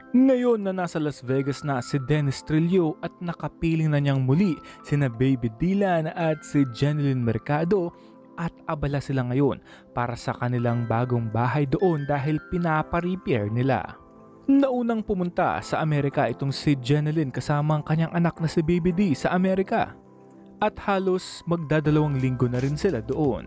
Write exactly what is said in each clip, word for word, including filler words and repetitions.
Ngayon na nasa Las Vegas na si Dennis Trillo at nakapiling na niyang muli sina Baby Dylan at si JENNYLYN Mercado at abala sila ngayon para sa kanilang bagong bahay doon dahil pinapa-repair nila. Naunang pumunta sa Amerika itong si JENNYLYN kasama ang kanyang anak na si Baby D sa Amerika at halos magdadalawang linggo na rin sila doon.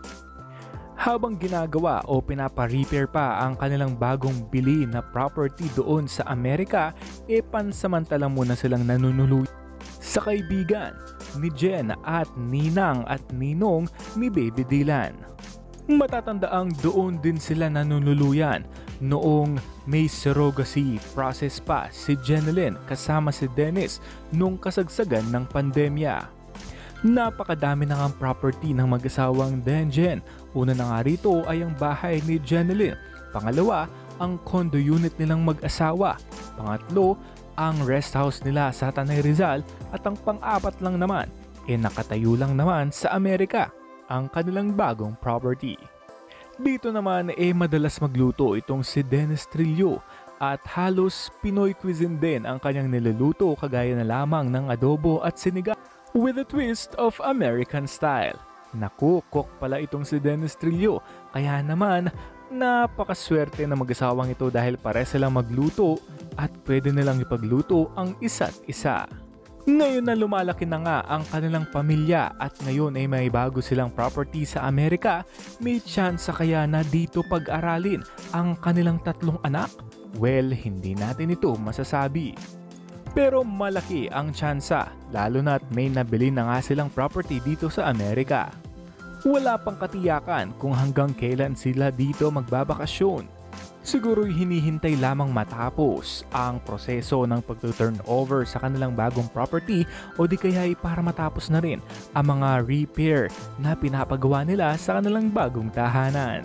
Habang ginagawa o pinapa-repair pa ang kanilang bagong bili na property doon sa Amerika, e pansamantala muna silang nanunuluyan sa kaibigan ni Jen at Ninang at Ninong ni Baby Dylan. Matatandaang doon din sila nanunuluyan noong may surrogacy process pa si JENNYLYN kasama si Dennis nung kasagsagan ng pandemya. Napakadami na ngang property ng mag-asawang DENJEN. Una na nga rito ay ang bahay ni JENNYLYN. Pangalawa, ang condo unit nilang mag-asawa. Pangatlo, ang rest house nila sa Tanay Rizal. At ang pang-apat lang naman, e nakatayo lang naman sa Amerika, ang kanilang bagong property. Dito naman e madalas magluto itong si Dennis Trillo at halos Pinoy cuisine din ang kanyang niluluto kagaya na lamang ng adobo at sinigang with a twist of American style. Naku, cook pala itong si Dennis Trillo. Kaya naman, napakaswerte na mag-asawang ito dahil pare silang magluto at pwede nilang ipagluto ang isa't isa. Ngayon na lumalaki na nga ang kanilang pamilya at ngayon ay may bago silang property sa Amerika, may tsansa kaya na dito pag-aralin ang kanilang tatlong anak? Well, hindi natin ito masasabi. Pero malaki ang tsansa, lalo na't may nabili na nga silang property dito sa Amerika. Wala pang katiyakan kung hanggang kailan sila dito magbabakasyon. Siguro'y hinihintay lamang matapos ang proseso ng pag-turnover sa kanilang bagong property o di kaya'y para matapos na rin ang mga repair na pinapagawa nila sa kanilang bagong tahanan.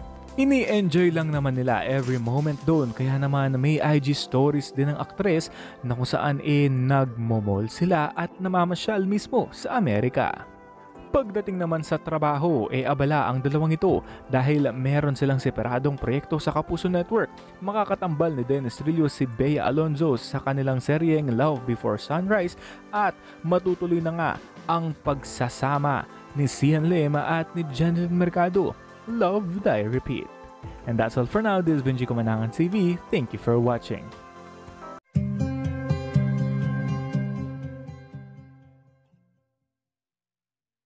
Ini-enjoy lang naman nila every moment doon kaya naman may I G stories din ng aktres na kung saan eh nagmomol sila at namamasyal mismo sa Amerika. Pagdating naman sa trabaho, e eh abala ang dalawang ito dahil meron silang separadong proyekto sa Kapuso Network. Makakatambal ni Dennis Trillo si Bea Alonzo sa kanilang seryeng Love Before Sunrise at matutuloy na nga ang pagsasama ni JENNYLYN at ni JENNYLYN Mercado. Love, die, repeat. And that's all for now. This is Benji Kumanangan T V. Thank you for watching.